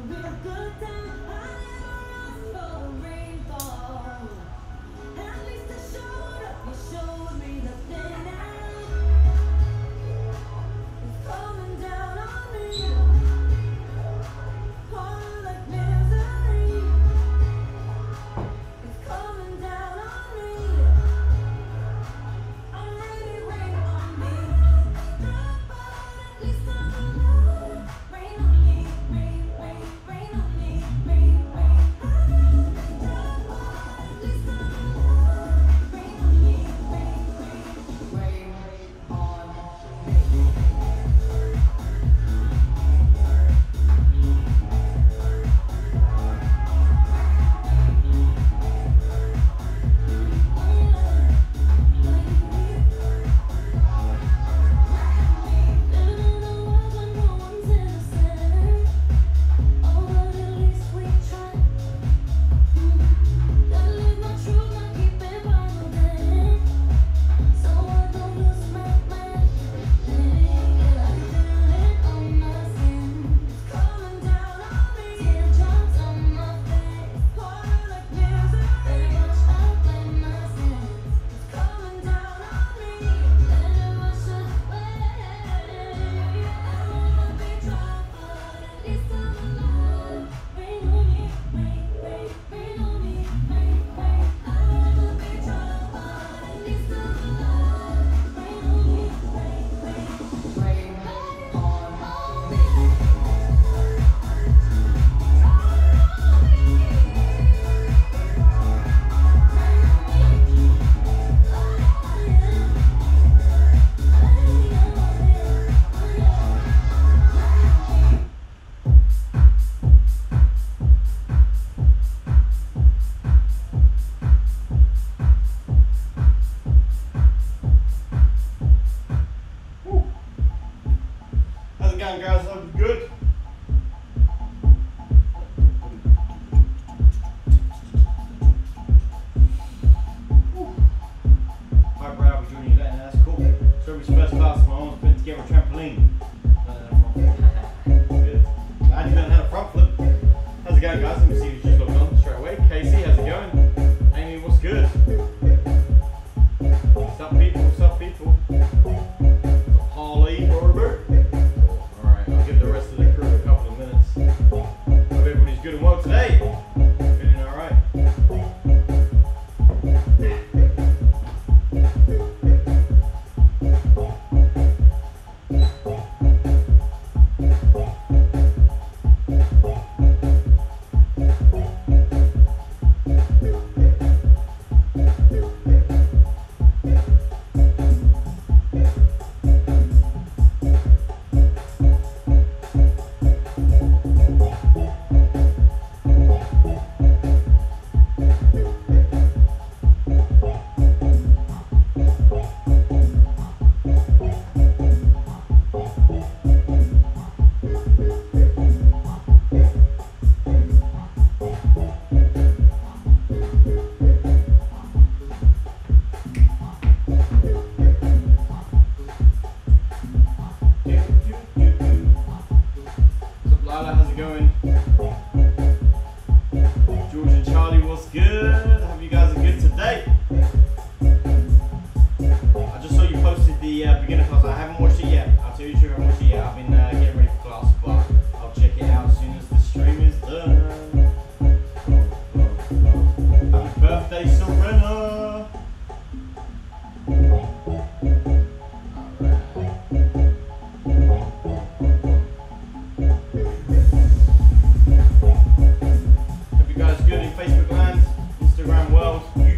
Facebook land, Instagram world,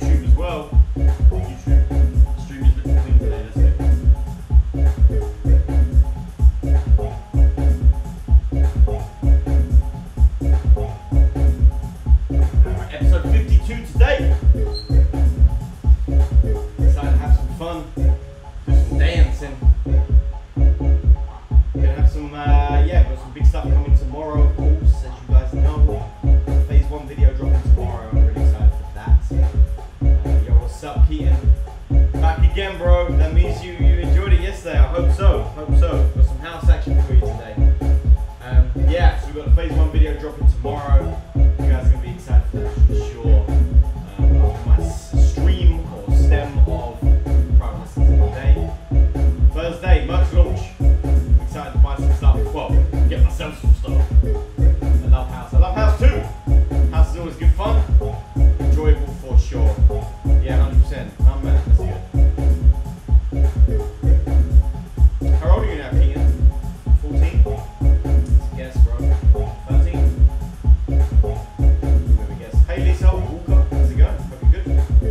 video dropping tomorrow. You guys are going to be excited for that for sure. After my stream or stem of private lessons of the day. Thursday, merch launch. I'm excited to buy some stuff. Well, get myself some stuff. I love house. I love house too. House is always good fun. Enjoyable for sure. Yeah, 100%. Oh man, that's good. How old are you now, Keaton? 14? Yes, bro. 13? Let me guess. Hey, Lisa Walker. How's it going? Hope you're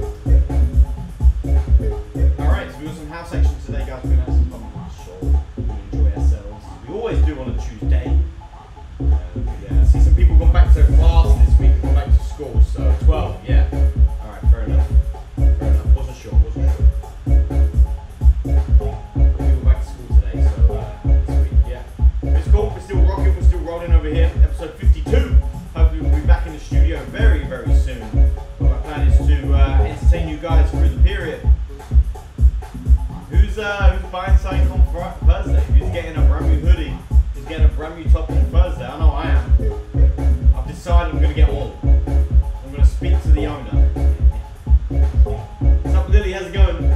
good. Alright, so we got some house action today, guys. We're going to have some fun with the show. We enjoy ourselves. We always do on a Tuesday. Yeah, I see some people going back to class this week, going back to school. So, 12, yeah. Alright, fair enough. Fair enough. Wasn't sure. We're still rolling over here, episode 52. Hopefully we'll be back in the studio very, very soon. But my plan is to entertain you guys through the period. Who's buying something on Thursday? Who's getting a brand new hoodie? Who's getting a brand new top on Thursday? I know I am. I've decided I'm going to get all. I'm going to speak to the owner. What's up, Lily? How's it going?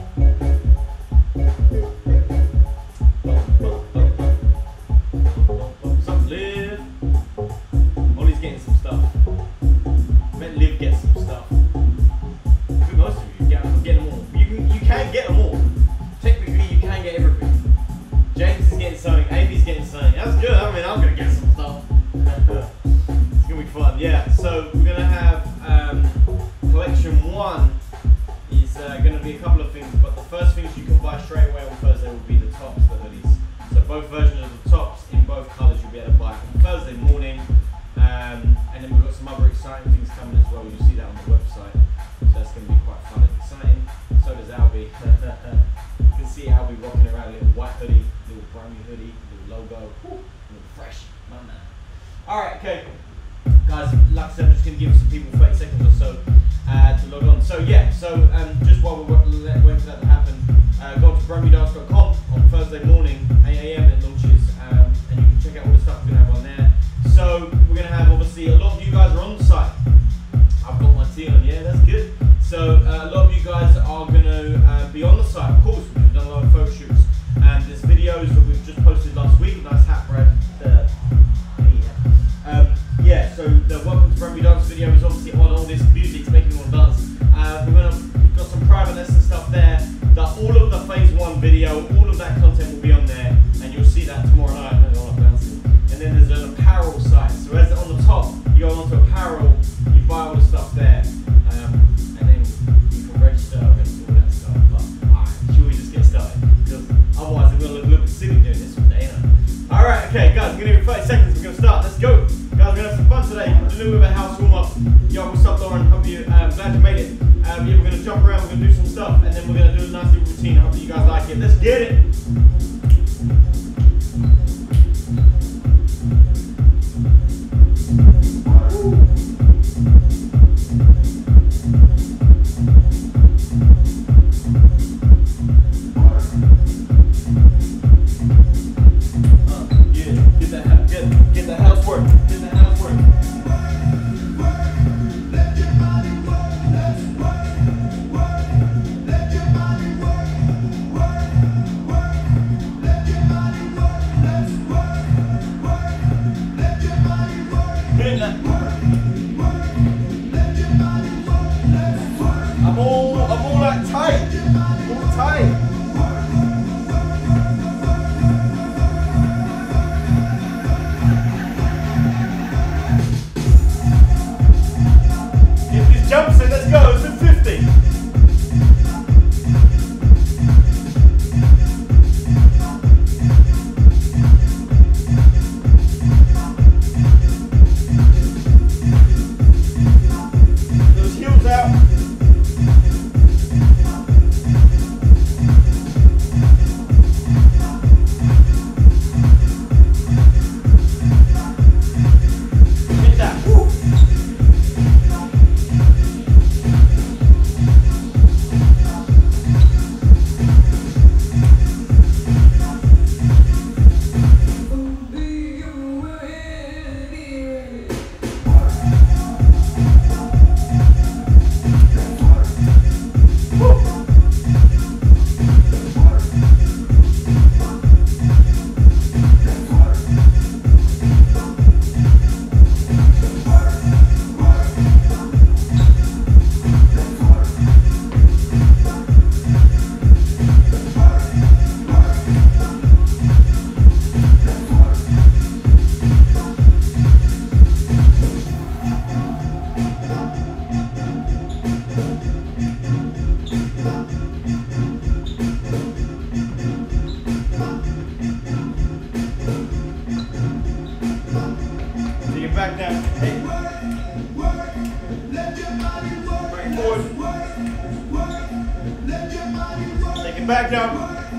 Ollie's getting some stuff. I bet Liv gets some stuff. I think most of you get them all. You can get them all. Technically, you can get everything. James is getting something. Amy's getting something. That's good. I mean, I'm gonna get some stuff. It's gonna be fun. Yeah. So we're gonna have collection 1 is gonna be a couple of things, but the first things you can buy straight away on Thursday will be the tops, the hoodies. So both versions of the tops in both colours you'll be able to buy on Thursday morning. And then we've got some other exciting things coming as well. You'll see that on the website. So that's going to be quite fun and exciting. So does Albie. You can see Albie rocking around a little white hoodie, little brand new hoodie, little logo, little fresh. Man. Alright, okay. Guys, like I said, I'm just going to give some people 30 seconds or so to log on. So yeah, just while we're waiting for that to happen, go to brandnewdance.com on Thursday morning, 8 AM it launches, and you can check out all the stuff we're going to have on there. So we're going to have, obviously, a lot of you guys are on the site. I've got my tea on, yeah, that's good. So a lot of you guys are going to be on the site, of course. We've done a lot of photo shoots, and there's videos that we've just posted last week. Nice hat, Brad. Yeah, so the Welcome to Brand New Dance video is obviously on all this music to make you want to dance. We've got some private lesson stuff there. All of the phase 1 video, all of that content will be on there, and you'll see that tomorrow night. And then there's an apparel site. So as on the top, you go onto apparel, you buy all the stuff there, and then you can register and all that stuff. But should we just get started? Because otherwise, we're going to look a little bit silly doing this one day, Alright, okay, guys, we're going to give it 30 seconds. We're going to start. Let's go. Guys, we're going to have some fun today. We're doing a bit of a house warm up. Yo, what's up, Lauren? Hope you glad you made it. Yeah, we're going to jump around, we're going to do some stuff, and then we're going to do a nice little routine. I hope you guys like it. Let's get it. Get the house work. Get the house work. I'm all like tight. All tight. back down. Hey. Bring it forward. Take it back down.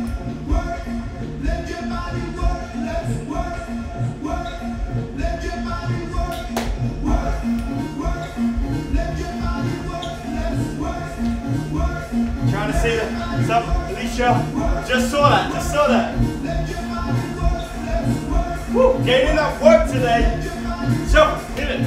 Trying to see what's up, Alicia. Just saw that, just saw that. Woo, getting that work today. So, hit it.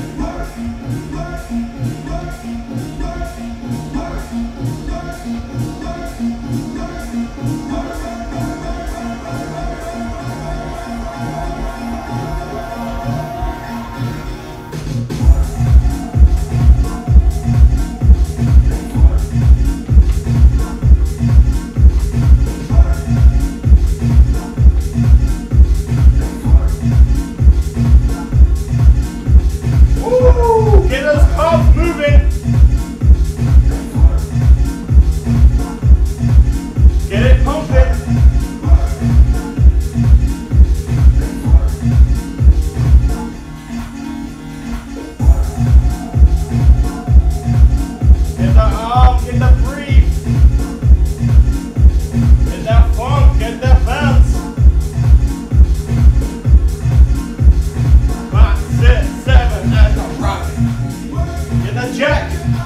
Get those calves moving. Get it pumping. Get that arm, get that breathe. Get that funk, get that bounce. 5, 6, 7, and a rock. Get that jack.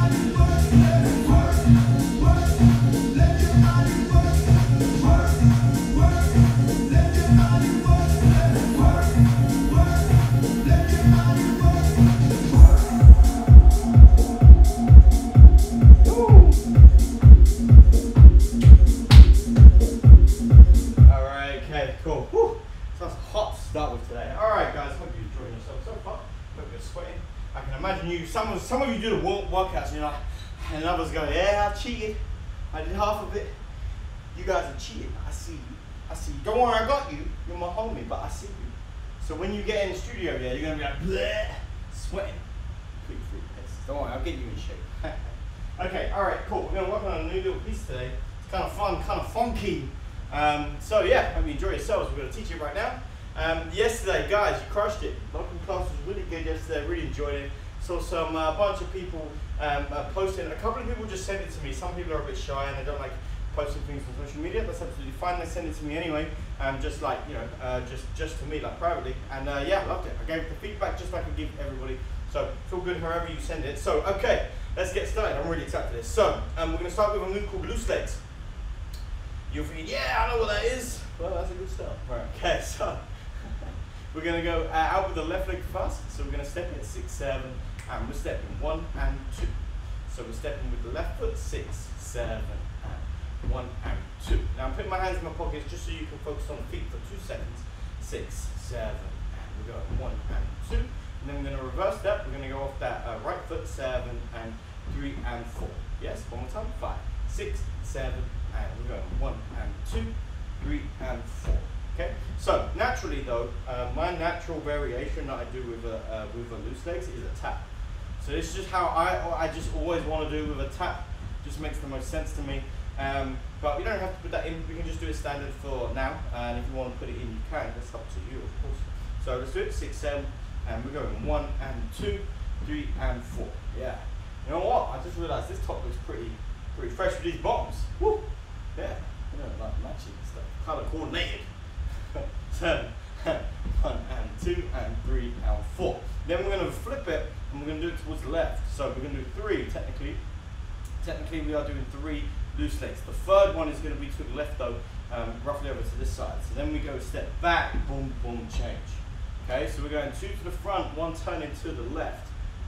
Alright, okay, cool. Whew. So that's hot to start with today. Alright guys, hope you're enjoying yourself so far. Hope you're sweating. I can imagine you, some of you do the workouts and you're like, and others go, yeah, I cheated. I did half of it. You guys are cheating. I see you. I see you. Don't worry, I got you. You're my homie, but I see you. So when you get in the studio, yeah, you're gonna be like, bleh, sweating. Put your feet piss. Don't worry, I'll get you in shape. Okay, all right, cool. We're gonna work on a new little piece today. It's kind of fun, kind of funky. So yeah, hope you enjoy yourselves. We're gonna teach it right now. Yesterday, guys, you crushed it. Local class was really good yesterday. Really enjoyed it. Saw some bunch of people posting. A couple of people just sent it to me. Some people are a bit shy and they don't like posting things on social media. That's absolutely fine. They send it to me anyway. Just like just to me, like privately. And yeah, loved it. I gave the feedback just like I give everybody. So feel good however you send it. So okay, let's get started. I'm really excited for this. So we're gonna start with a move called loose legs. You're thinking, yeah, I know what that is. Well, that's a good start. Right. Okay, so we're going to go out with the left leg first. So we're going to step in 6, 7, and we're stepping 1 and 2. So we're stepping with the left foot, 6, 7, and 1 and 2. Now I'm putting my hands in my pockets just so you can focus on the feet for 2 seconds. 6, 7, and we're going 1 and 2. And then we're going to reverse that. We're going to go off that right foot, 7, and 3 and 4. Yes, one more time. 5, 6, 7, and we're going 1 and 2, 3 and 4. Okay. So naturally, though, my natural variation that I do with a loose legs is a tap. So this is just how I just always want to do with a tap. Just makes the most sense to me. But we don't have to put that in. We can just do it standard for now. And if you want to put it in, you can. That's up to you, of course. So let's do it 6, 7, and we're going 1 and 2, 3 and 4. Yeah. You know what? I just realised this top looks pretty fresh with these bottoms. Woo! Yeah, you know, like matching stuff, colour coordinated. 7, 1 and 2 and 3 and 4. Then we're going to flip it and we're going to do it towards the left. So we're going to do 3 technically. Technically we are doing 3 loose legs. The third one is going to be to the left though, roughly over to this side. So then we go step back, boom, boom, change. Okay, so we're going 2 to the front, 1 turning to the left.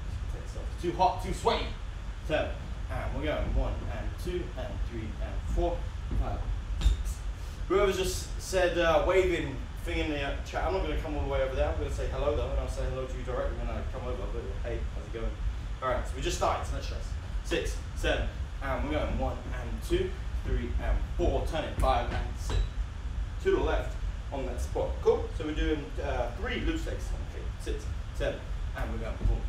Too hot, too sweaty. 7. And we're going 1 and 2 and 3 and 4, 5, 6. Whoever just said waving thing in the chat, I'm not going to come all the way over there. I'm going to say hello though, and I'll say hello to you directly when I come over. But hey, how's it going? Alright, so we just started, so let's stress. 6, 7, and we're going 1 and 2, 3 and 4, turn it 5 and 6. To the left on that spot. Cool? So we're doing 3 loose legs. Okay, 6, 7, and we're going boom.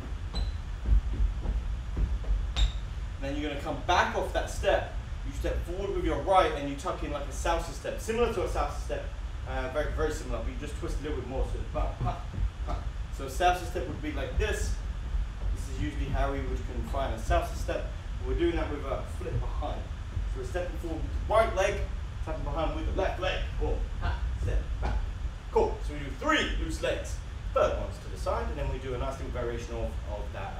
Then you're going to come back off that step. You step forward with your right and you tuck in like a salsa step, similar to a salsa step, very, very similar, but you just twist a little bit more. So, so So a salsa step would be like this. This is usually how we would confine a salsa step. We're doing that with a flip behind. So we're stepping forward with the right leg, tapping behind with the left leg. Boom, ha, step back. Cool. So we do 3 loose legs. Third ones to the side, and then we do a nice little variation of that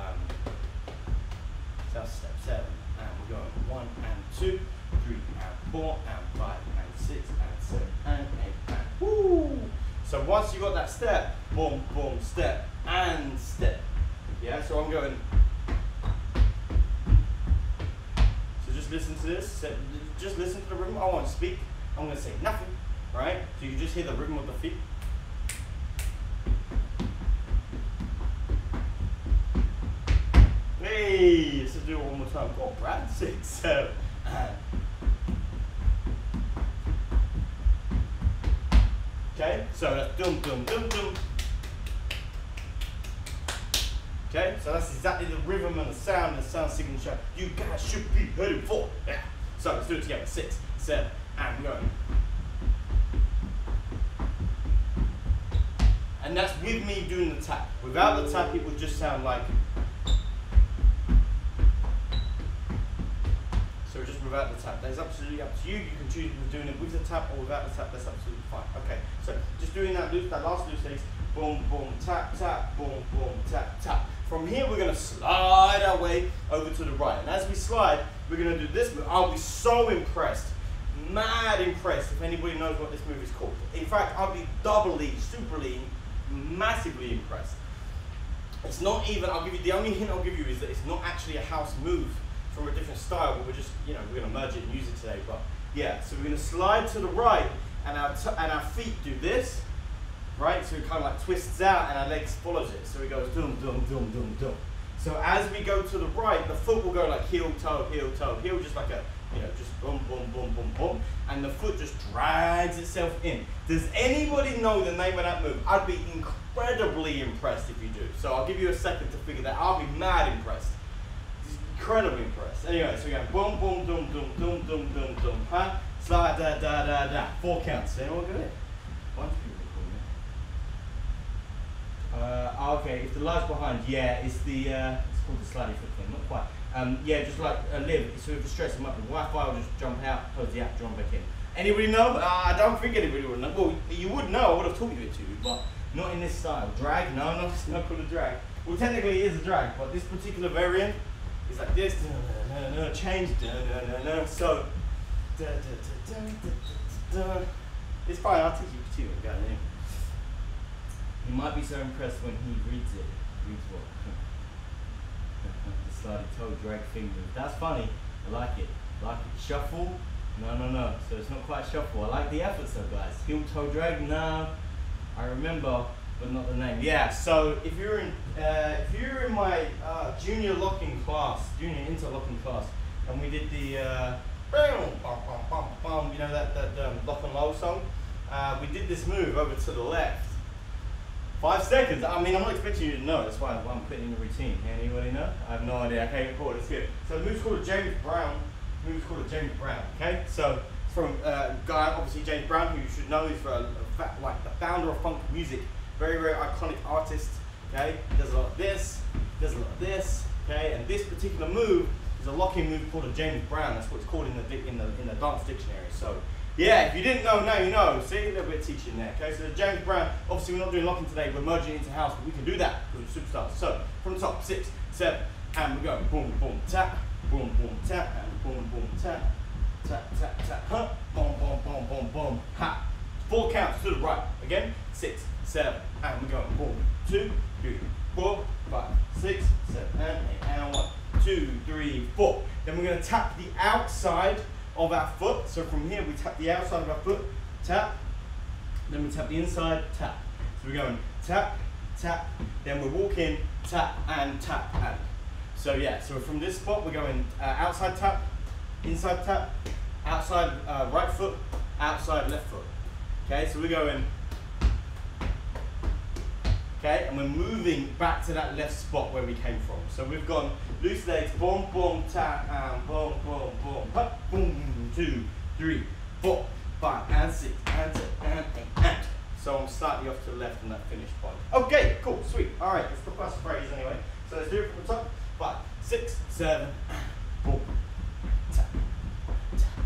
salsa step. 7, and we're going 1 and 2, 3 and 4 and 5 and 6 and 7 and 8 and woo. So once you got that step, boom, boom, step and step. Yeah. So I'm going. So just listen to this. Just listen to the rhythm. I won't speak. I'm going to say nothing. Right. So you just hear the rhythm of the feet. Hey, let's do it one more time. Go on, Brad. 6, 7, and. Okay, so that's dum dum dum dum. Okay, so that's exactly the rhythm and the sound signature you guys should be heading for. Yeah. So let's do it together. 6, 7, and go. And that's with me doing the tap. Without the tap, it would just sound like. So just without the tap. That's absolutely up to you. You can choose doing it with the tap or without the tap. That's absolutely fine. Okay. So just doing that last loose legs. Boom, boom, tap, tap, boom, boom, tap, tap. From here, we're gonna slide our way over to the right. And as we slide, we're gonna do this move. I'll be so impressed, mad impressed if anybody knows what this move is called. In fact, I'll be doubly, superly, massively impressed. It's not even, the only hint I'll give you is that it's not actually a house move from a different style, but we're just, we're gonna merge it and use it today. But yeah, so we're gonna slide to the right, and our feet do this, right? So it kind of like twists out, and our legs follows it. So it goes dum dum dum dum dum. So as we go to the right, the foot will go like heel toe, just like a, just boom boom boom boom boom, and the foot just drags itself in. Does anybody know the name of that move? I'd be incredibly impressed if you do. So I'll give you a second to figure that. I'll be mad impressed. Incredibly impressed. Anyway, so we go boom, boom, dum, dum, dum, dum, dum, dum, huh? Slide, da, da, da, da. 4 counts. Anyone got it? One, okay, if the light's behind, yeah, it's the, it's called the slidey foot thing, not quite. Yeah, just like a live, so if you stretch them up, the Wi-Fi will just jump out, close the app, jump back in. Anybody know? I don't think anybody would know. Well, you would know, I would have taught you it to you, but not in this style. Drag? No, it's not called a drag. Well, technically it is a drag, but this particular variant, it's like this, change, so, it's fine, I'll teach you too, got it. You might be so impressed when he reads it. Reads what? The slidey toe drag finger. That's funny, I like it. Shuffle? No, so it's not quite shuffle. I like the efforts though, guys. Heel toe drag? No, I remember, but not the name. Yeah, so if you're in my junior locking class, junior interlocking class, and we did the that lock and low song, we did this move over to the left. 5 seconds. I mean, I'm not expecting you to know. That's why I'm putting in the routine. Anybody know? I have no idea. Okay, cool. Let's get it. So the move's called a James Brown. Okay. So it's from a guy, obviously James Brown, who you should know. He's like the founder of funk music. Very, very iconic artist. Okay. He does a lot of this. Does a lot of this. Okay. And this particular move is a locking move called a James Brown. That's what it's called in the dance dictionary. So. Yeah, if you didn't know, now you know. See, a little bit of teaching there. Okay, so the James Brown, obviously we're not doing locking today, we're merging it into house, but we can do that because we're superstars. So, from the top, 6, 7, and we go boom, boom, tap, and boom, boom, tap, huh, boom, boom, boom, boom, boom, ha. 4 counts to the right. Again, 6, 7, and we go boom, 2, 3, 4, 5, 6, 7, and 8, and 1, 2, 3, 4. Then we're going to tap the outside of our foot. So from here we tap the outside of our foot, tap, then we tap the inside, tap. So we're going tap, tap, then we're walking, tap, and. So yeah, so from this spot we're going outside tap, inside tap, outside right foot, outside left foot. Okay, so we're going, okay, and we're moving back to that left spot where we came from. So we've gone loose legs, boom, boom, tap, and boom, boom, boom, hop, boom, 2, 3, 4, 5, and 6, and 7, and 8, and. So I'm slightly off to the left in that finished part. Okay, cool, sweet. All right, it's the first phrase anyway. So let's do it from the top. 5, 6, 7, boom, tap, tap,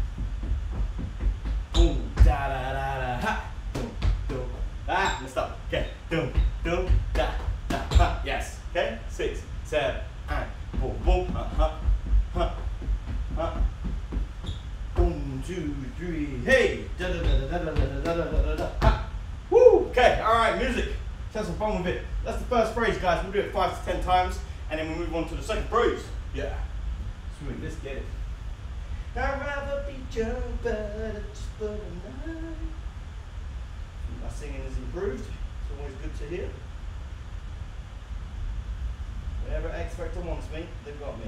boom, da da da da, ha, boom, boom, ah, let's stop. Okay, boom, boom, da da ha. Yes. Okay, 6, 7, and boom, boom, ha, ha, ha. 1, 2, 3, hey, da da da da da da da da da da ha. Woo! Okay, alright, music. Let's have some fun with it. That's the first phrase, guys. We'll do it 5 to 10 times, and then we'll move on to the second phrase. Yeah. Sweet, let's get it. I'd rather be your bed just for the night. My singing is improved. It's always good to hear. Whenever X Factor wants me, they've got me.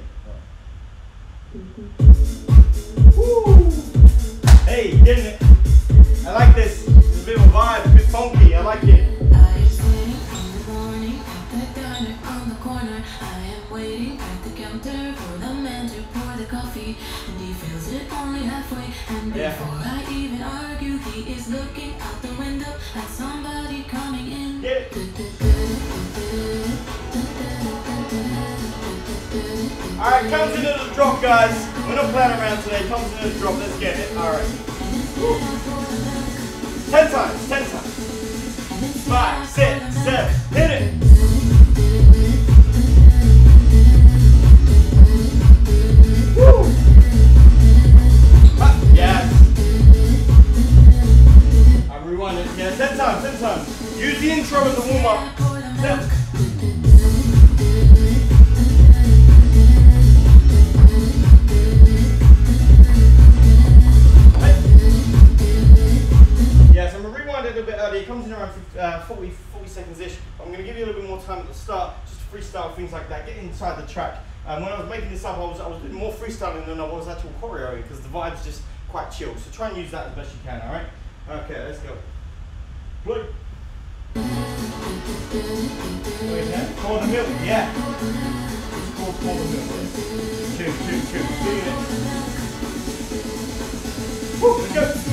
Right. Woo! Hey, getting it. I like this. It's a bit of a vibe, a bit funky. I like it. I stand in the morning at the diner on the corner. I am waiting at the counter for the man to pour the coffee, and he fills it only halfway. And before I even argue, he is looking out the window at somebody coming in. Get it. Alright, comes into the drop, guys. We're not playing around today. Comes into the drop. Let's get it. Alright. 10 times. 10 times. 5, 6, 7. Hit it. Woo. Yes. I rewind it. Yeah, 10 times. 10 times. Use the intro as a warm up. 10. It comes in around 40 seconds-ish. I'm going to give you a little bit more time at the start, just to freestyle, things like that, get inside the track. When I was making this up, I was doing more freestyling than I was actual choreoing, because the vibe's just quite chill. So try and use that as best you can, alright? Okay, let's go. Play. Wait a minute. Pour the milk, yeah. It's called pour the milk, yeah. Two. Doing it. Woo, let's go.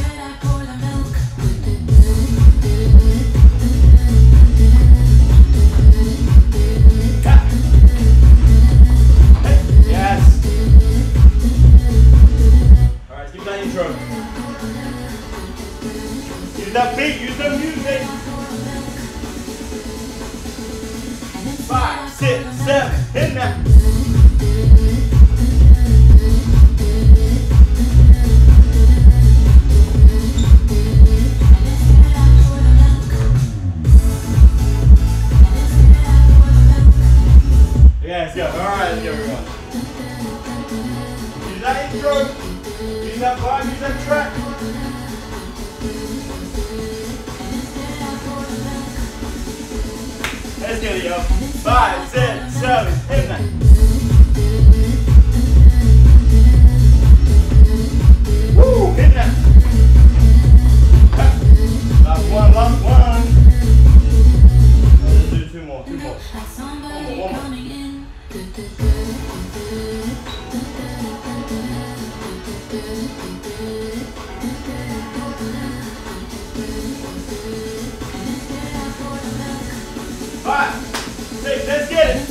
Use that beat, use the music. 5, 6, 7, hit that. Yeah, let's go. Alright, let's go everyone. Use that intro, use that vibe, use that track. Let's get it, yo. 5, 6, 7, 8, 9. Woo! Hit that. Last one. Let's do two more. One more. Five, 6, let's get it.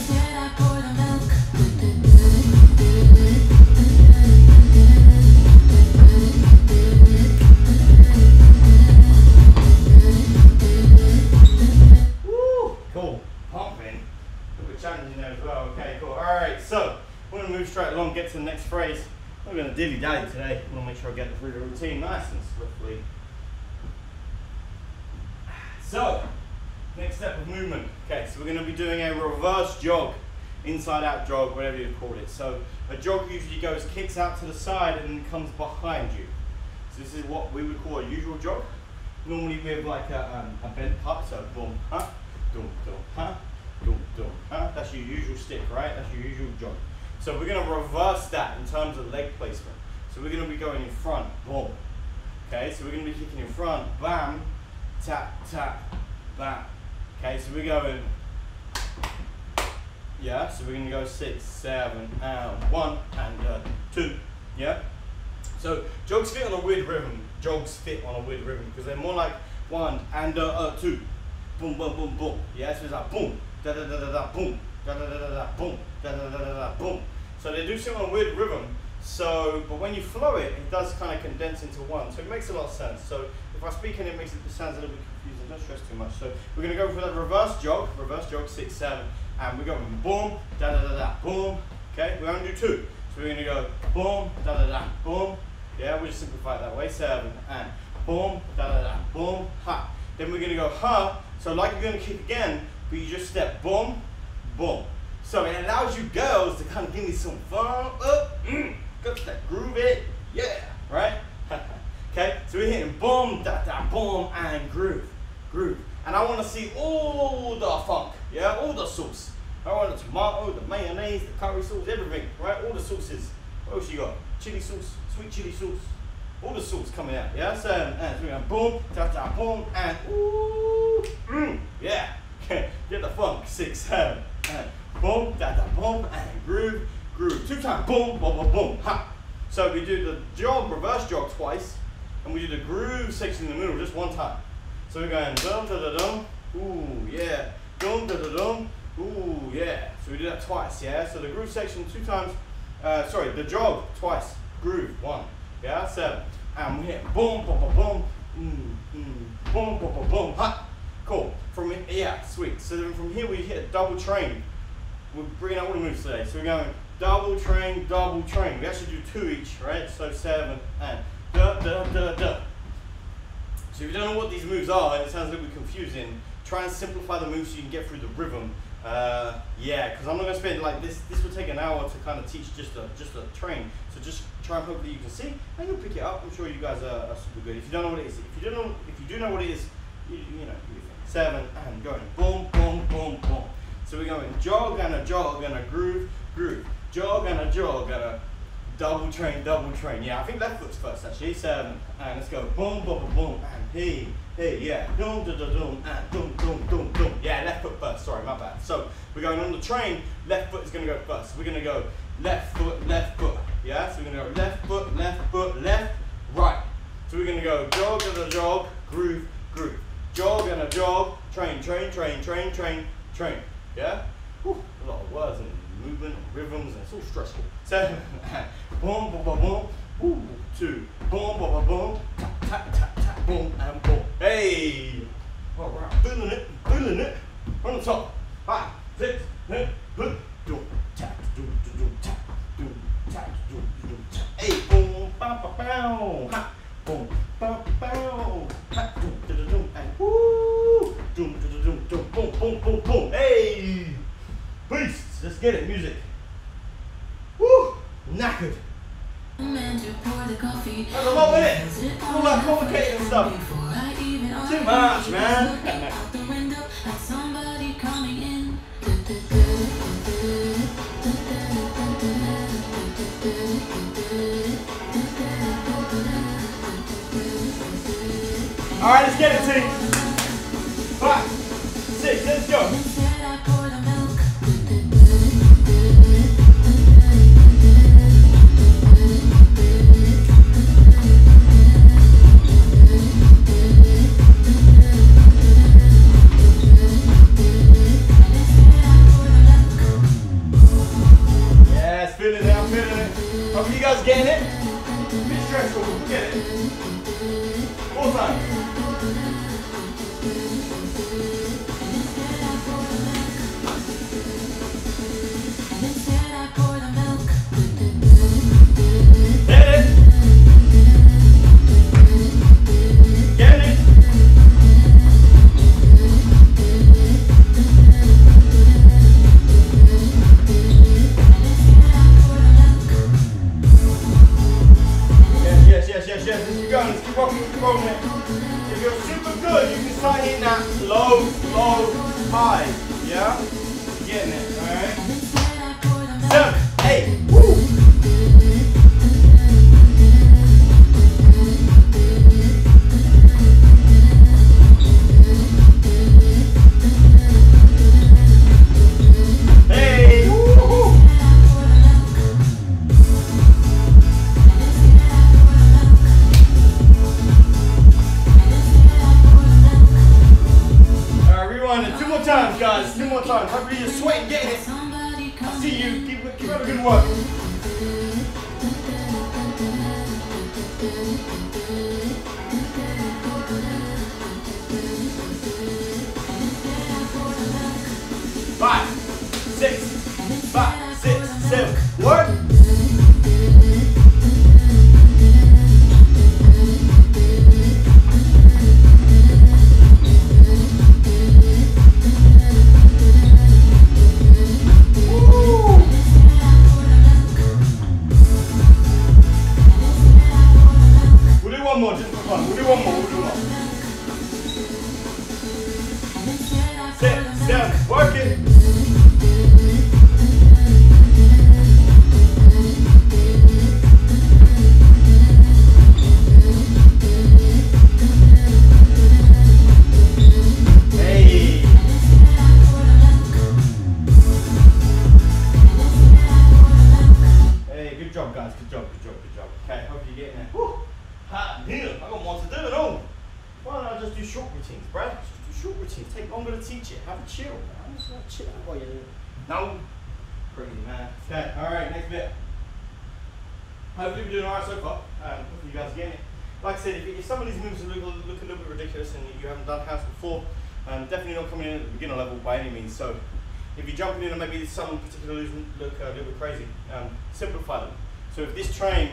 Woo, cool. Pumping. We're challenging there as well. Okay, cool. Alright, so we're going to move straight along, get to the next phrase. We're going to dilly-dally today. I want to make sure I get through the routine nice and swiftly. So, next step of movement. Okay, so we're going to be doing a reverse jog, inside out jog, whatever you call it. So a jog usually kicks out to the side and then comes behind you. So this is what we would call a usual jog. Normally we have like a bent putt, so boom, huh, boom, huh, boom, huh. That's your usual stick, right? That's your usual jog. So we're going to reverse that in terms of leg placement. So we're going to be going in front, boom. Okay, so we're going to be kicking in front, bam, tap, tap, bam. Okay, so we're going, yeah, so we're going to go 6, 7, and 1, and 2, yeah? So jogs fit on a weird rhythm, because they're more like 1 and 2. Boom, boom, boom, boom. Yeah, so it's like boom, da da da da da, boom, da da da da da, boom, da da da da da, boom. So they do similar weird rhythm. So, but when you flow it, it does kind of condense into one. So it makes a lot of sense. So if I speak in it, it sounds a little bit confusing. Don't stress too much. So we're gonna go for that reverse jog, 6, 7, and we're going boom, da da da da, boom. Okay, we're gonna do 2. So we're gonna go boom, da da da, boom. Yeah, we'll just simplify it that way. 7 and boom, da da da, boom, ha. Then we're gonna go ha. So like you're gonna kick again, but you just step boom, boom. So it allows you girls to kind of give me some fun. Got that groove it, yeah, right? Okay, so we're hitting boom, da da, boom, and groove, groove. And I want to see all the funk, yeah, all the sauce. I want the tomato, the mayonnaise, the curry sauce, everything, right? All the sauces. What else you got? Chili sauce, sweet chili sauce. All the sauce coming out, yeah? So, and we're going boom, da da, boom, and ooh, yeah. Get the funk, 6, 7, and boom, da da, boom, and groove, groove. 2 times, boom, boom, boom, boom, ha. So we do the jog, reverse jog twice, and we do the groove section in the middle just 1 time. So we're going dum da da dum, ooh, yeah, dum da da dum, ooh, yeah. So we do that twice, yeah? So the groove section 2 times, sorry, the jog twice, groove 1, yeah? 7, and we hit boom, boom, boom, boom, boom, boom, boom, boom, ha. Cool. From yeah, sweet. So then from here we hit a double train. We're bringing out all the moves today. So we're going double train, double train. We actually do 2 each, right? So 7 and da da da da. So if you don't know what these moves are, and it sounds a little bit confusing, try and simplify the moves so you can get through the rhythm. Yeah, because I'm not gonna spend like this. This will take an hour to kind of teach just a train. So just try and hopefully you can see, and you'll pick it up. I'm sure you guys are super good. If you don't know what it is, if you do know what it is, you know. 7 and going boom, boom, boom, boom. So we're going jog and a groove, groove. Jog and a double train, double train. Yeah, I think left foot's first actually. 7 and let's go boom, boom, boom, boom, and hey, hey, yeah, boom, da da boom, and boom, boom, boom, boom. Yeah, left foot first. Sorry, my bad. So we're going on the train. Left foot is gonna go first. We're gonna go left foot, left foot. Yeah, so we're gonna go left foot, left, right. So we're gonna go jog and a jog, groove, groove. Jog and a jog, train, train, train, train, train, train. Yeah? Whew, a lot of words and movement and rhythms, and it's all stressful. 7, boom, boom, boom, boom, woo, 2, boom, boom, boom, boom, tap, tap, tap, tap, boom, and boom. Hey! All right, feeling it. On the top. 5, 6, 7, boom, tap, tap, tap, tap. Hey, boom, bow, bow, bow, ha, boom, bow, bow, ha, and woo, boom, boom, boom, boom. Hey, peace. Let's get it, music. Woo, knackered. That's a lot of it. All that complicated stuff. Too much, man. All right, let's get it, team. 5, 6, let's go. Yes, feeling it, I'm feeling it. Hope you guys getting it. A bit stressful, but we'll get it. 4 times. If you're super good, you can start hitting that low, high. Yeah? Getting it, alright? 7, 8, woo! Hey, woo! Hopefully you're sweating, getting it. I see you. Keep up the good work. Five, six, 7, work. One more, just for fun. We'll do one more, we'll do one more. 6, 7, work it. Hey. Hey, good job guys, good job. Okay, hope you're getting there. Woo. I got more to do and all. Why don't I just do short routines, Brad? Just do short routines. Take longer to teach it. Have a chill, man. Just have a chill while you do it. No. Pretty, man. Okay, alright, next bit. Hopefully we're doing alright so far. Hopefully you guys are getting it. Like I said, if some of these moves look a little bit ridiculous and you haven't done house before, definitely not coming in at the beginner level by any means. So if you're jumping in and maybe some particular look a little bit crazy, simplify them. So if this train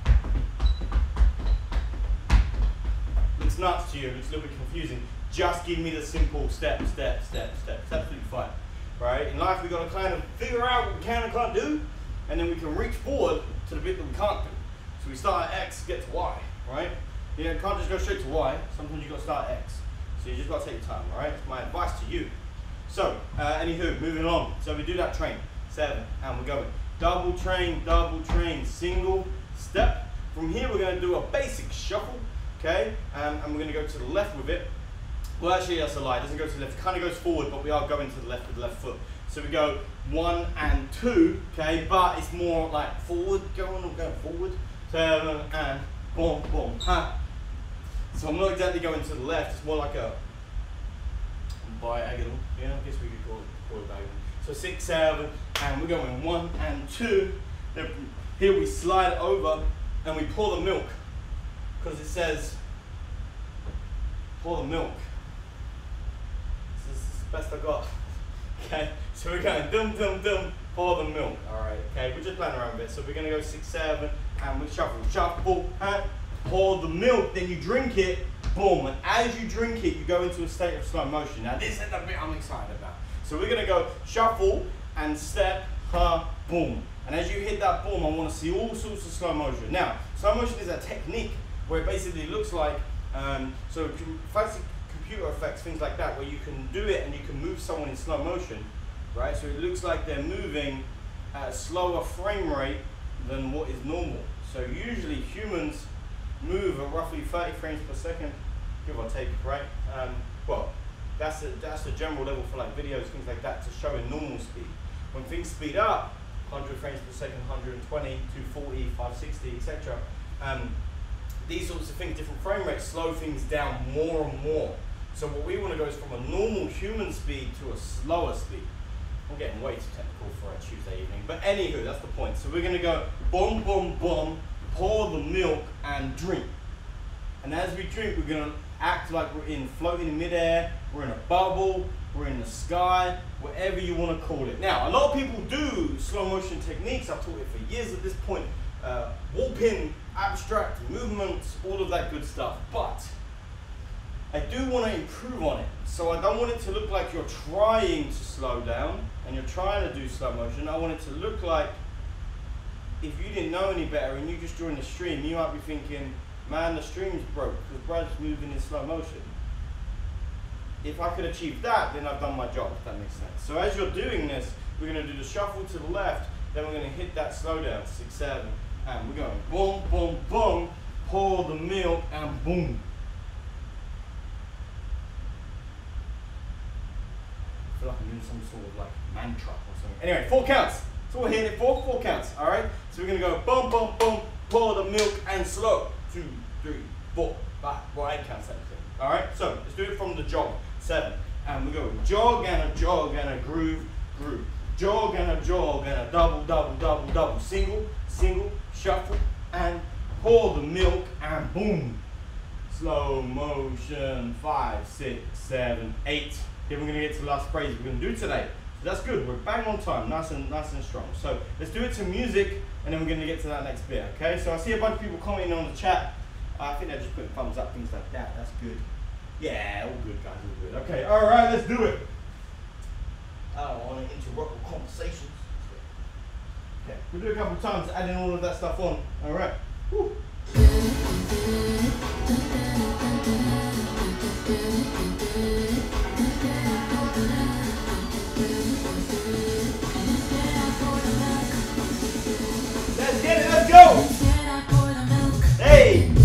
looks nuts to you, looks a little bit confusing, just give me the simple step. It's absolutely fine. Right? In life, we've got to kind of figure out what we can and can't do, and then we can reach forward to the bit that we can't do. So we start at X, get to Y, right? You can't just go straight to Y. Sometimes you've got to start at X. So you just got to take your time, all right? It's my advice to you. So, anywho, moving on. So we do that train, 7, and we're going. Double train, single step. From here, we're going to do a basic shuffle. Okay, and we're going to go to the left with it. Well, actually, that's a lie. It doesn't go to the left. It kind of goes forward, but we are going to the left with the left foot. So we go 1 and 2, okay, but it's more like forward, going forward. 7 and boom, boom, ha. So I'm not exactly going to the left. It's more like a diagonal. Yeah, I guess we could call it diagonal. So 6, 7, and we're going 1 and 2. Then here we slide over and we pour the milk. Because it says, pour the milk. This is the best I got. Okay, so we're going dum, pour the milk. Alright, okay, we're just playing around a bit. So we're going to go 6, 7, and we shuffle, and pour the milk, then you drink it, boom. And as you drink it, you go into a state of slow motion. Now this is the bit I'm excited about. So we're going to go shuffle and step, boom. And as you hit that boom, I want to see all sorts of slow motion. Now, slow motion is a technique where it basically looks like, so fancy computer effects, things like that, where you can do it and you can move someone in slow motion, right? So it looks like they're moving at a slower frame rate than what is normal. So usually humans move at roughly 30 frames per second, give or take, right? Well, that's the general level for like videos, things like that, to show in normal speed. When things speed up, 100 frames per second, 120, 240, 560, etc. These sorts of things, different frame rates, slow things down more and more. So what we want to go is from a normal human speed to a slower speed. I'm getting way too technical for a Tuesday evening, but anywho, that's the point. So we're going to go boom, boom, boom, pour the milk and drink. And as we drink, we're going to act like we're floating in midair, we're in a bubble, we're in the sky, whatever you want to call it. Now, a lot of people do slow motion techniques. I've taught it for years at this point. Warping, abstract movements, all of that good stuff. But I do want to improve on it. So I don't want it to look like you're trying to slow down and you're trying to do slow motion. I want it to look like, if you didn't know any better and you just joined the stream, you might be thinking, man, the stream's broke because Brad's moving in slow motion. If I could achieve that, then I've done my job, if that makes sense. So as you're doing this, we're going to do the shuffle to the left, then we're going to hit that slow down, 6, 7, and we're going boom, boom, boom, pour the milk, and boom. I feel like I'm doing some sort of like mantra or something. Anyway, 4 counts. So we're hitting it 4 counts, all right? So we're going to go boom, boom, boom, pour the milk, and slow. 2, 3, 4, 5, 8 counts, that thing. All right, so let's do it from the jog, 7. And we go jog and a groove, jog and a jog and a double, double, double, double. Single, single, shuffle, and pour the milk, and boom. Slow motion, 5, 6, 7, 8. Then we're gonna get to the last phrase we're gonna do today. So that's good, we're bang on time, nice and strong. So let's do it to music, and then we're gonna get to that next bit, okay? So I see a bunch of people commenting on the chat. I think they're just putting thumbs up, things like that, that's good. Yeah, all good guys, all good. Okay, all right, let's do it. I don't want to interrupt the conversations. Okay, we'll do it a couple of times, adding all of that stuff on. All right. Woo. Let's get it, let's go. Hey.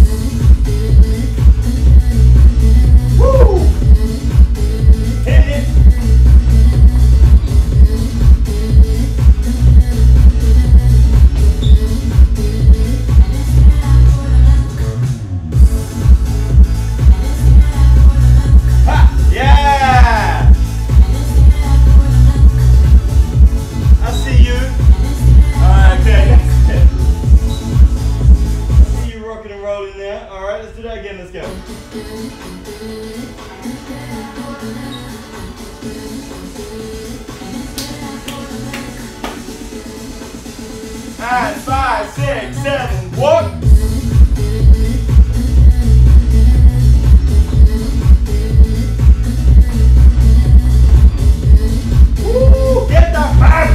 Woo. Hit it. And 5, 6, 7, walk. Woo, get that back.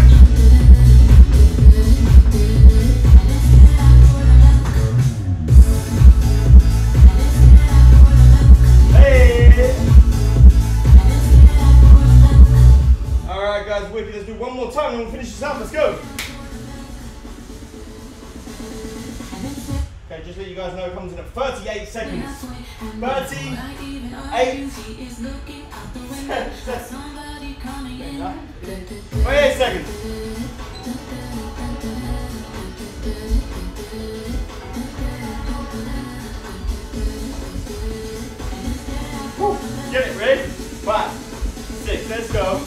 Hey. All right, guys, wicked. Let's do one more time and we'll finish this out. Let's go. Okay, just let you guys know it comes in at 38 seconds. 38 seconds. Woo. Get it, ready? 5, 6, let's go.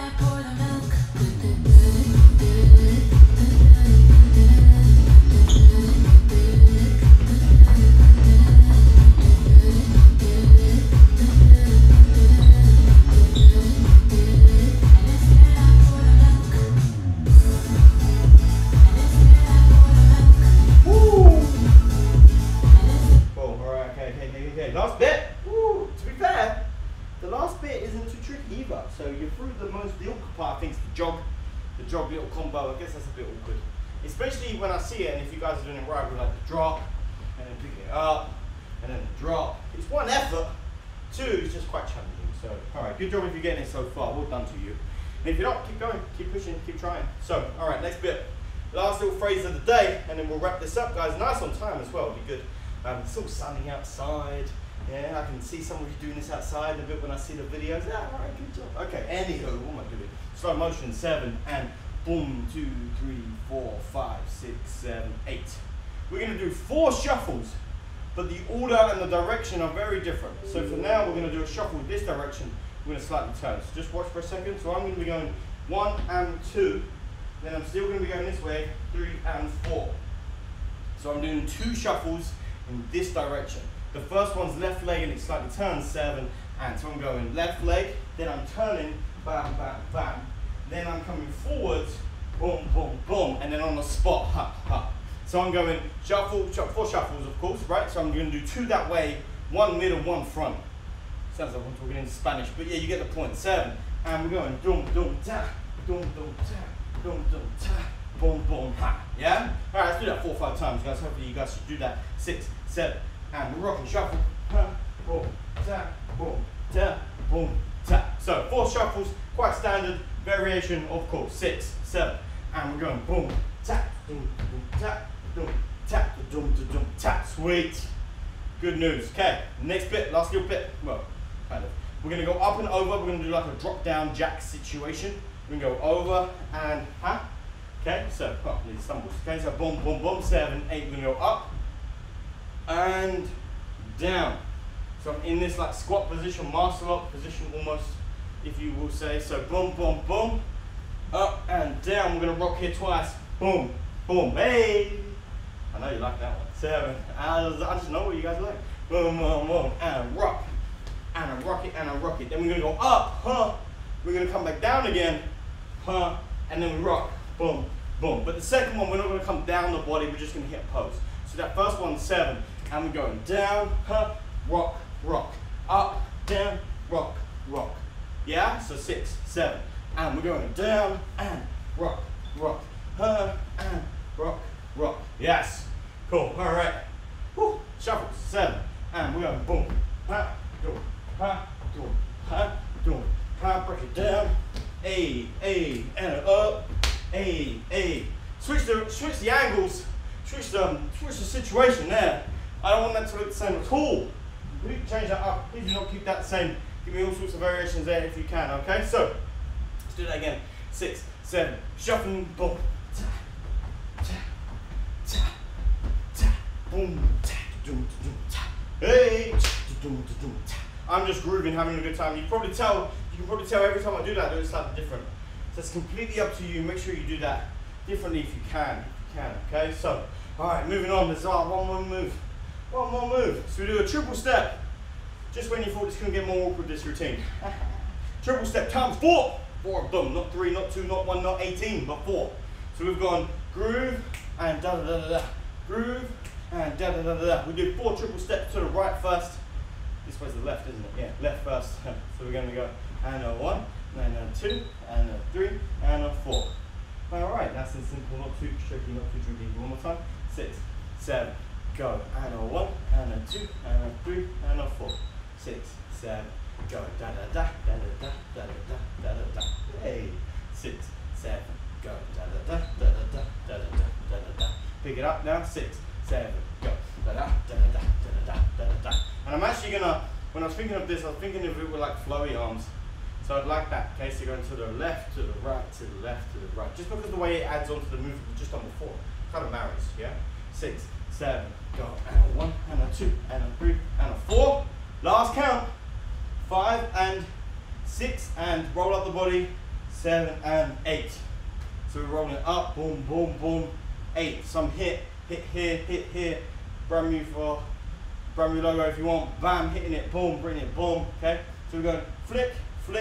Last bit. Woo. To be fair, the last bit isn't too tricky either. So you're through the awkward part. I think it's the jog little combo. I guess that's a bit awkward, especially when I see it. And if you guys are doing it right, with like the drop and then picking it up and then the drop. It's one effort. Two, it's just quite challenging. So all right, good job if you're getting it so far. Well done to you. And if you're not, keep going, keep pushing, keep trying. So all right, next bit. Last little phrase of the day, and then we'll wrap this up, guys. Nice on time as well. It'll be good. It's all sunny outside. Yeah, I can see some of you doing this outside a bit when I see the videos. Yeah, all right, good job. Okay, anywho, what am I doing? Slow motion, 7, and boom, 2, 3, 4, 5, 6, 7, 8. We're going to do 4 shuffles, but the order and the direction are very different. So for now, we're going to do a shuffle this direction. We're going to slightly turn. So just watch for a second. So I'm going to be going 1 and 2. Then I'm still going to be going this way, 3 and 4. So I'm doing 2 shuffles in this direction. The first one's left leg and it slightly turns, 7, and so I'm going left leg, then I'm turning, bam, bam, bam. Then I'm coming forwards, boom, boom, boom, and then on the spot, ha, ha. So I'm going shuffle, 4 shuffles, of course, right? So I'm going to do 2 that way, 1 middle, 1 front. Sounds like I'm talking in Spanish, but yeah, you get the point. 7, and we're going dum, dum, ta, dum, dum, ta, dum, dum, ta, boom, boom, ha. Yeah? All right, let's do that 4 or 5 times, guys. Hopefully you guys should do that. 6, 7. And we're rocking shuffle, boom, tap, boom, tap, boom, tap. So 4 shuffles, quite standard variation, of course. 6, 7, and we're going boom, tap, boom, boom, tap, boom, tap, boom, boom, tap. Sweet. Good news. Okay, next bit, last little bit. Well, kind of. We're gonna go up and over. We're gonna do like a drop down jack situation. We're gonna go over and ha. Okay, so these stumbles. Okay, so boom, boom, boom, 7, 8. We're gonna go up and down. So I'm in this like squat position, martial art position almost, if you will say. So boom, boom, boom, up and down. We're gonna rock here twice. Boom, boom, hey. I know you like that one. 7. I just know what you guys like. Boom, boom, boom, and rock. And I rock it, and I rock it. Then we're gonna go up, huh? We're gonna come back down again, huh? And then we rock, boom, boom. But the second one, we're not gonna come down the body, we're just gonna hit a pose. So that first one's 7, and we're going down, huh? Rock, rock, up, down, rock, rock. Yeah? So 6, 7, and we're going down, and rock, rock, huh? And rock, rock. Yes. Cool. All right. Woo. Shuffle. 7, and we're going boom, ha, boom, ha, boom, ha, boom, ha. Break it down. A, and up. A. Switch the angles. Switch the situation there. I don't want that to look the same at all. We need to change that up. Please do not keep that the same. Give me all sorts of variations there if you can. Okay. So let's do that again. 6, 7. Shuffling. Boom. Ta, ta, ta, ta. Boom. Ta, doom, doom, ta. Hey. Doom, doom, ta. I'm just grooving, having a good time. You can probably tell every time I do that, it's slightly different. So it's completely up to you. Make sure you do that differently if you can. Okay, so, all right, moving on. There's one more move. So we do a triple step. Just when you thought it's going to get more awkward, this routine. Triple step times 4. 4 of them, not 3, not 2, not 1, not 18, but 4. So we've gone groove and da da da da da. Groove and da da da da da. We do 4 triple steps to the right first. This way's the left, isn't it? Yeah, left first. So we're going to go and a 1, and a 2, and a 3, and a 4. All right, nice and simple, not too tricky, not too tricky. One more time. 6, 7, go. And a 1, and a 2, and a 3, and a 4. 6, 7, go. Da da da da da da da da da da da. Hey. 6, 7, go. Da da da da da da da da da da da. Pick it up now. 6, 7, go. Da da da da da da da da da. And I'm actually gonna, when I was thinking of this, I was thinking if it were like flowy arms. So I'd like that case to go to the left, to the right, to the left, to the right. Just because the way it adds on to the movement we've just done before. Kind of marries, yeah? 6, 7, go. And a 1, and a 2, and a 3, and a 4. Last count. 5 and 6, and roll up the body. 7 and 8. So we're rolling it up, boom, boom, boom. 8. Some hit here. Brand new logo if you want. Bam, hitting it, boom, bringing it, boom. Okay. So we're going flick,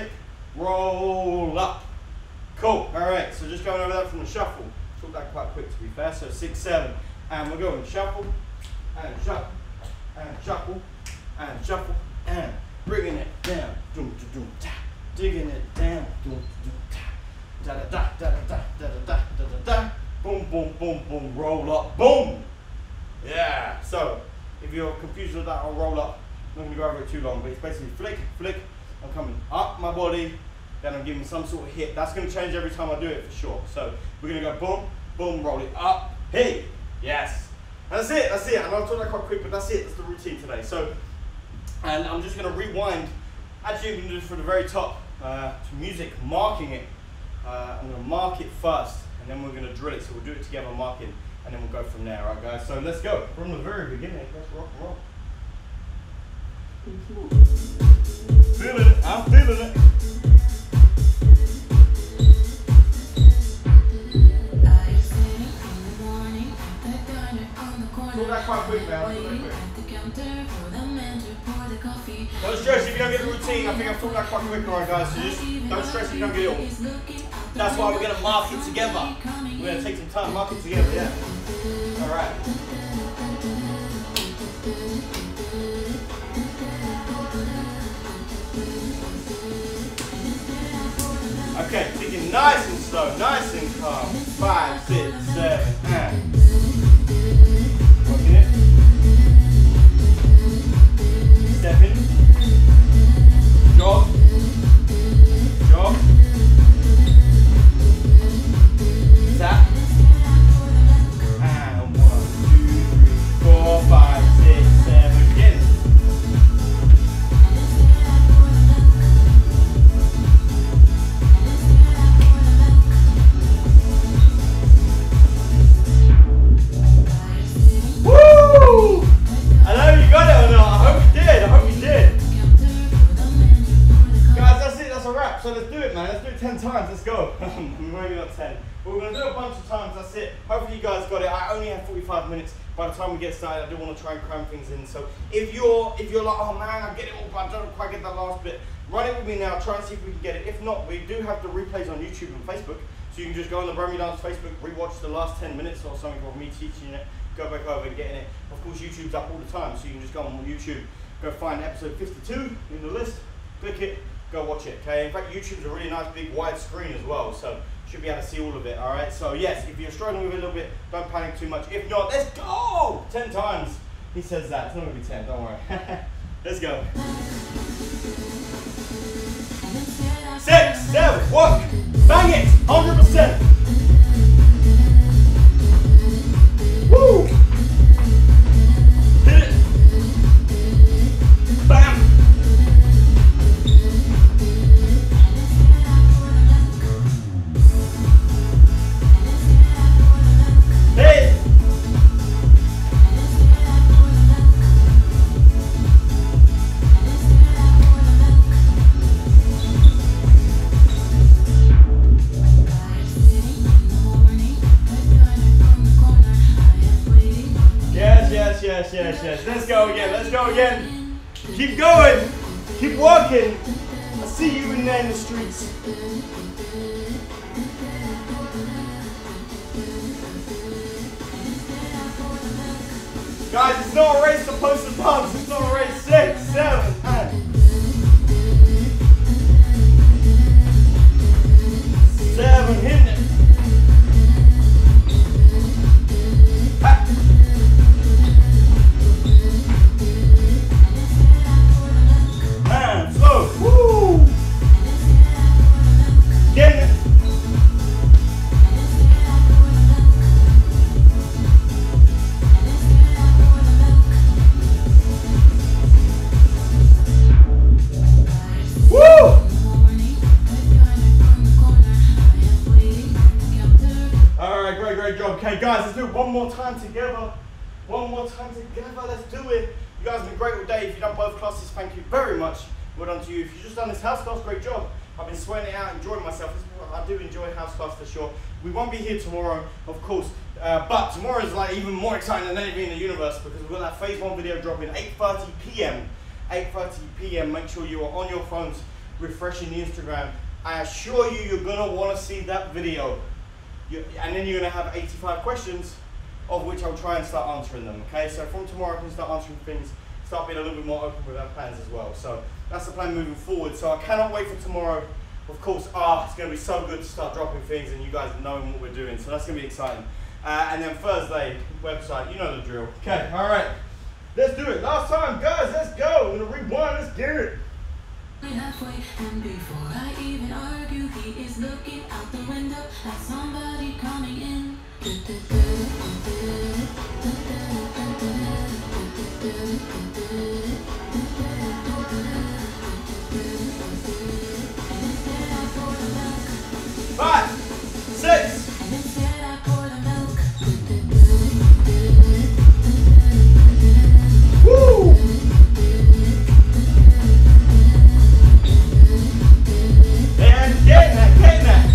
roll up. Cool. All right. So just going over that from the shuffle. Took that quite quick to be fair. So 6, 7, and we're going shuffle and shuffle and shuffle and shuffle and bringing it down. Doom, doom, ta. Digging it down. Doom, doom, ta. Da da da da da da da da da da. Boom, boom, boom, boom. Roll up. Boom. Yeah. So if you're confused with that, I'll roll up. I'm not going to go over it too long, but it's basically flick. I'm coming up my body, then I'm giving some sort of hit. That's going to change every time I do it for sure. So we're going to go boom, boom, roll it up, hey, yes. And that's it. I know I told that quite quick, but that's it. That's the routine today. So, and I'm just going to rewind. Actually, I'm going to do this from the very top to music, marking it. I'm going to mark it first, and then we're going to drill it. So we'll do it together, marking, and then we'll go from there. All right, guys. So let's go from the very beginning. Let's rock and roll. Feeling it, I'm feeling it. Do that quite quick now. Don't stress if you don't get the routine. I think I've talked that quite quick, alright guys. So just don't stress if you don't get it all. That's why we're going to mark it together. We're going to take some time, mark it together, yeah. Alright. Okay, taking nice and slow, nice and calm. 5, 6, 7, and working it. Stepping. Jog. Tap. And 1, 2, 3, 4, 5, 6, 7. Again. maybe not 10. But we're going to do it a bunch of times, that's it. Hopefully you guys got it. I only have 45 minutes. By the time we get started, I do want to try and cram things in. So if you're like, oh man, I get it all, but I don't quite get that last bit, run it with me now, try and see if we can get it. If not, we do have the replays on YouTube and Facebook. So you can just go on the Brand New Dance Facebook, rewatch the last 10 minutes or something of me teaching it, go back over and getting it. Of course, YouTube's up all the time, so you can just go on YouTube, go find episode 52 in the list, click it, go watch it, okay? In fact, YouTube's a really nice big wide screen as well, so you should be able to see all of it, all right? So yes, if you're struggling with it a little bit, don't panic too much. If not, let's go! 10 times. He says that, it's not gonna be 10, don't worry. Let's go. 6, 7, work! Bang it! 100%! Woo! Hit it! Bam! Hey! Yes. Let's go again. Keep going. Keep working. I see you in there in the streets. Guys, it's not a race to post the dance. It's not a race. 6, 7, 8. 7, hitting it. Woo! Getting it. Woo! Alright, great job. Okay, guys, let's do it one more time together. Let's do it. You guys have been great all day. If you've done both classes, thank you very much. Well done to you. If you've just done this house class, great job. I've been sweating it out, enjoying myself. I do enjoy house class for sure. We won't be here tomorrow, of course, but tomorrow is like even more exciting than anything in the universe because we've got that phase 1 video dropping 8:30 p.m. 8:30 p.m. Make sure you are on your phones, refreshing the Instagram. I assure you, you're gonna want to see that video, and then you're gonna have 85 questions, of which I'll try and start answering them. Okay, so from tomorrow I can start answering things. Start being a little bit more open with our plans as well. So that's the plan moving forward. So I cannot wait for tomorrow. Of course, it's going to be so good to start dropping things and you guys knowing what we're doing. So that's going to be exciting. And then Thursday, website, you know the drill. Okay, all right. Let's do it. Last time, guys, let's go. I'm going to rewind, let's get it. Halfway, and before I even argue, he is looking out the window at somebody coming in. Five, 6. Woo! And getting that.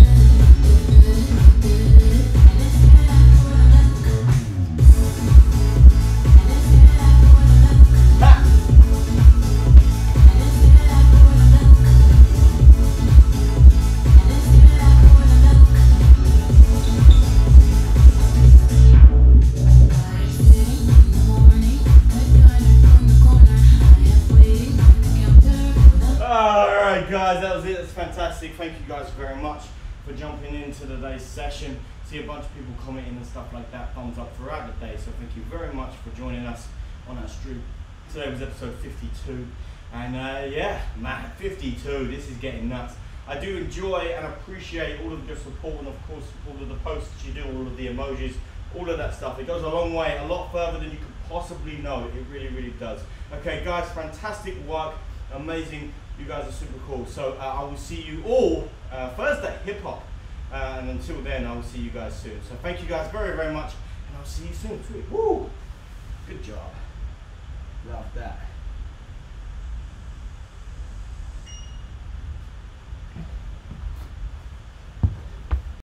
Thank you guys very much for jumping into today's session. See a bunch of people commenting and stuff like that, thumbs up throughout the day, so thank you very much for joining us on our stream. Today was episode 52, and yeah, man, 52, this is getting nuts. I do enjoy and appreciate all of your support, and of course all of the posts you do, all of the emojis, all of that stuff. It goes a long way, a lot further than you could possibly know. It really does. Okay guys, fantastic work, amazing. You guys are super cool. So I will see you all Thursday, hip hop. And until then, I will see you guys soon. So thank you guys very much, and I'll see you soon. Sweet. Woo! Good job. Love that.